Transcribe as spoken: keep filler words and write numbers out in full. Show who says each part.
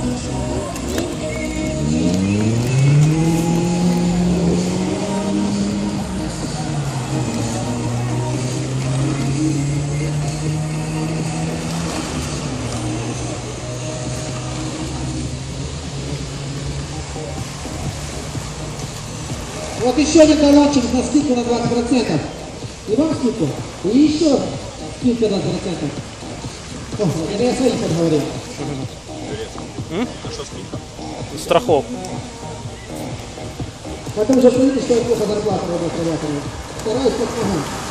Speaker 1: Вот еще один талончик на скидку на двадцать процентов. И вам скидку. И еще скидка на двадцать процентов. О, это я своих подговорил.
Speaker 2: М? А что скидка? Страховка.
Speaker 1: Потом же видите, что я плохо зарплату работаю. Стараюсь как могу.